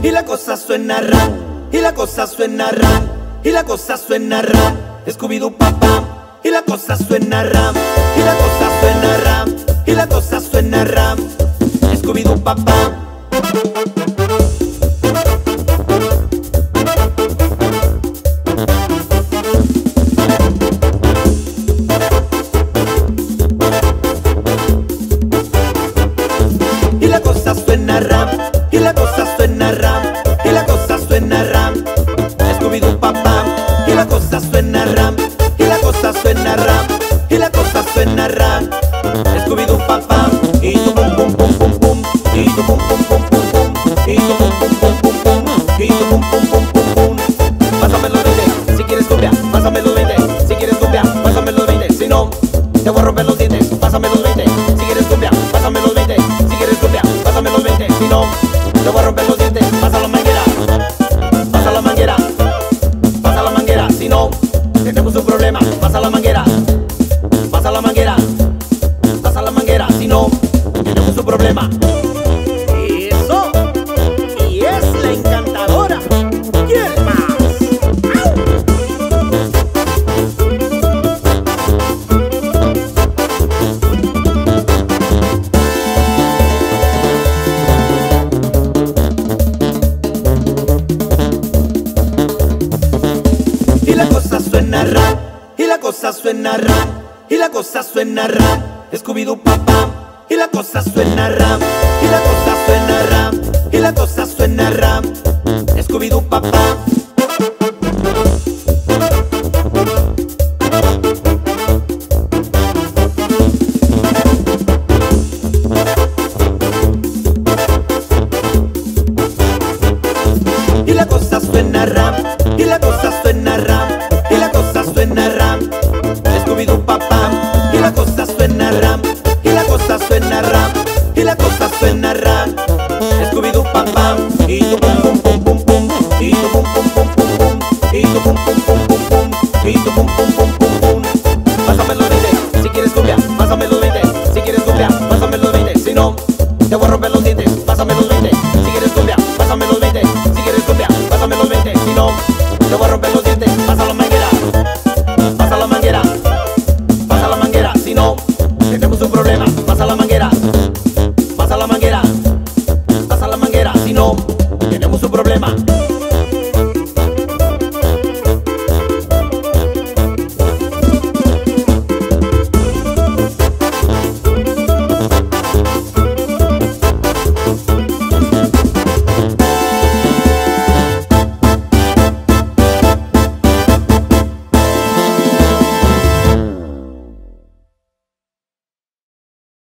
y la cosa suena ra, y la cosa suena ra, y la cosa suena ra. Scooby-Doo papá, y la cosa suena ra, y la cosa suena ra, y la cosa suena ra. Scooby-Doo papá. Y la cosa suena ra, y la cosa suena ra, y la cosa suena ra. Scooby-Doo papá, y la cosa suena ra, y la cosa suena ra, y la cosa suena ra. Scooby-Doo papá, y tu pum pum pum pum pum, y tu pum pum pum pum pum, y tu pum pum pum pum pum, y tu pum pum pum pum pum. Pásame los 20, si quieres cumbia, pásame los 20, si quieres cumbia, pásame los 20, si no, te voy a romper los dientes. Pásame los 20, si quieres cumbia, pásame los 20, si quieres cumbia, pásame los 20, si no, te voy a romper los dientes. Pasa la manguera, pasa la manguera, pasa la manguera, si no, tenemos un problema. Pasa la manguera, pasa la manguera, pasa la manguera, si no, tenemos un problema. Eso, y es la encantadora. ¿Quién más? Y la cosa suena ra, y la cosa suena ra, y la cosa suena ra. Scooby-Doo papá, y la cosa suena ra, y la cosa suena ra, y la cosa suena ra. Scooby-Doo papá. Y la cosa suena ra, y la cosa suena ra, y la cosa suena ra. Scooby-Doo papá, y la cosa suena ra, y la cosa suena ra, y la cosa suena ra. Scooby-Doo papá, y tu pum pum pum pum pum, y tu pum pum pum pum pum, y tu pum pum pum pum pum, y tu pum pum pum pum pum. Pásame los 20, si quieres cumbia, pásame los 20, si quieres cumbia, pásame los 20, si no.